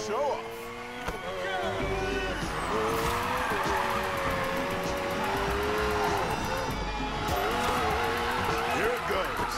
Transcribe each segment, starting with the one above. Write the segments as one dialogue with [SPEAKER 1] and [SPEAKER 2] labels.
[SPEAKER 1] show off. Here it goes.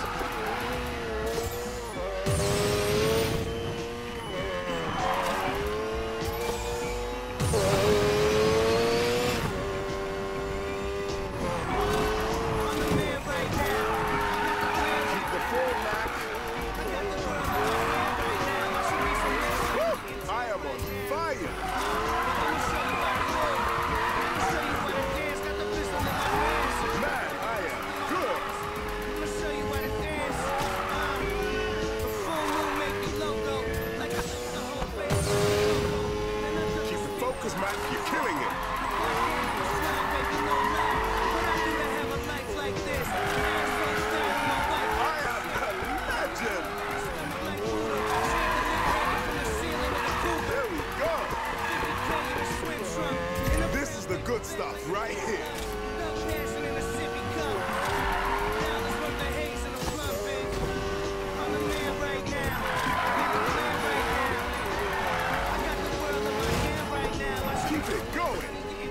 [SPEAKER 1] Focus, Mac, you're killing it. I am a legend. There we go. This is the good stuff right here. Keep it going.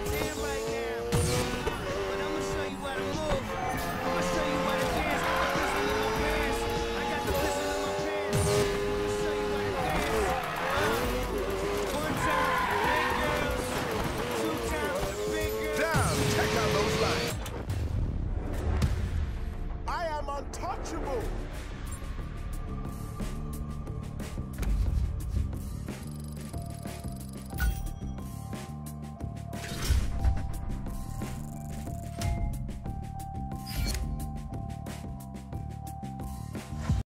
[SPEAKER 1] Down, check out those lines. I am untouchable.